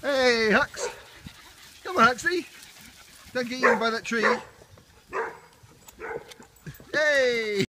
Hey, Hux. Come on, Huxley. Don't get eaten by that tree. Hey!